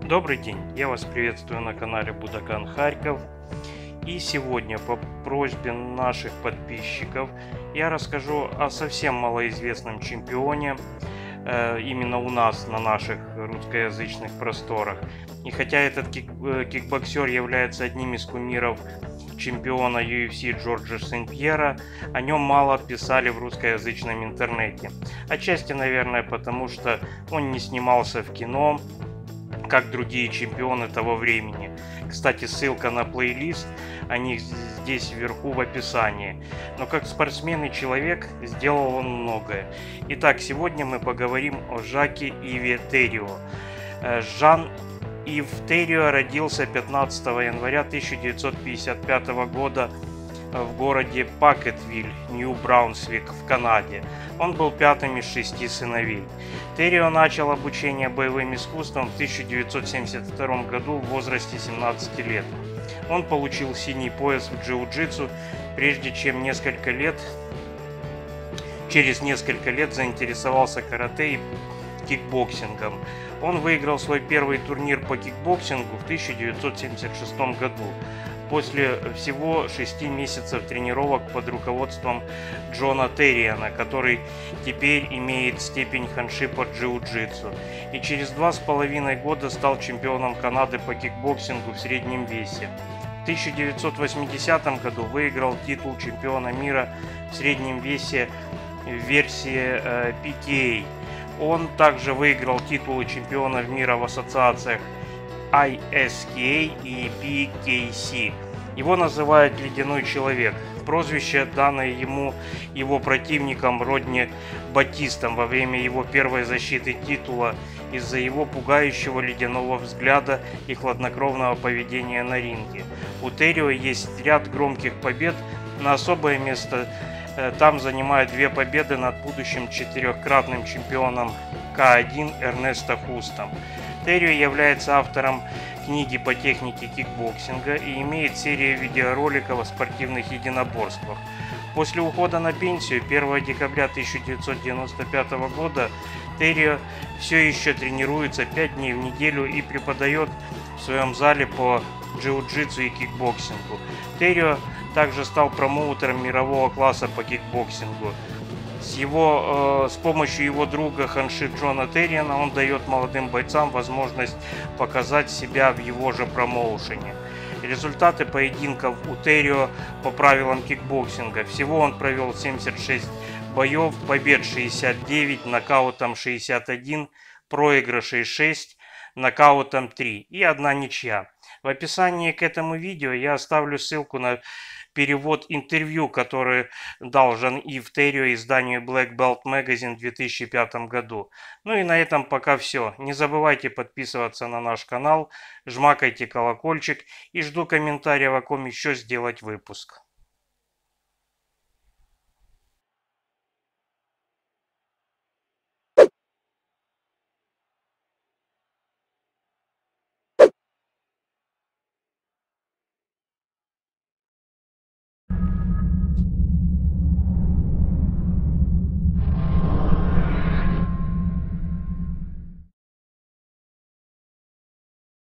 Добрый день, я вас приветствую на канале Будаган Харьков. И сегодня по просьбе наших подписчиков я расскажу о совсем малоизвестном чемпионе именно у нас на наших русскоязычных просторах. И хотя этот кикбоксер является одним из кумиров чемпиона UFC Джорджа Сен-Пьера, о нем мало писали в русскоязычном интернете. Отчасти, наверное, потому что он не снимался в кино, как другие чемпионы того времени. Кстати, ссылка на плейлист о них здесь вверху в описании. Но как спортсмен и человек сделал он многое. Итак, сегодня мы поговорим о Жаке Иве Террио. Жан-Ив Террио родился 15 января 1955 года в городе Пакетвиль, Нью-Браунсвик в Канаде. Он был пятым из 6 сыновей. Террио начал обучение боевым искусствам в 1972 году в возрасте 17 лет. Он получил синий пояс в джиу-джитсу, прежде чем через несколько лет заинтересовался карате и кикбоксингом. Он выиграл свой первый турнир по кикбоксингу в 1976 году. После всего 6 месяцев тренировок под руководством Джона Терриана, который теперь имеет степень ханши по джиу-джитсу, и через 2,5 года стал чемпионом Канады по кикбоксингу в среднем весе. В 1980 году выиграл титул чемпиона мира в среднем весе в версии PKA. Он также выиграл титулы чемпиона мира в ассоциациях ISKA и PKC. Его называют «Ледяной человек», прозвище, данное ему его противником Родни Батистом во время его первой защиты титула из-за его пугающего ледяного взгляда и хладнокровного поведения на ринге. У Террио есть ряд громких побед, но особое место там занимают 2 победы над будущим 4-кратным чемпионом К1 Эрнесто Хустом. Террио является автором книги по технике кикбоксинга и имеет серию видеороликов о спортивных единоборствах. После ухода на пенсию 1 декабря 1995 года Террио все еще тренируется 5 дней в неделю и преподает в своем зале по джиу-джитсу и кикбоксингу. Террио также стал промоутером мирового класса по кикбоксингу. С помощью его друга ханши Джона Терриана он дает молодым бойцам возможность показать себя в его же промоушене. Результаты поединков у Террио по правилам кикбоксинга. Всего он провел 76 боев, побед 69, нокаутом 61, проигрышей 6, нокаутом 3 и 1 ничья. В описании к этому видео я оставлю ссылку на перевод интервью, который дал Жан-Ив Террио изданию Black Belt Magazine в 2005 году. Ну и на этом пока все. Не забывайте подписываться на наш канал, жмакайте колокольчик и жду комментариев, о ком еще сделать выпуск.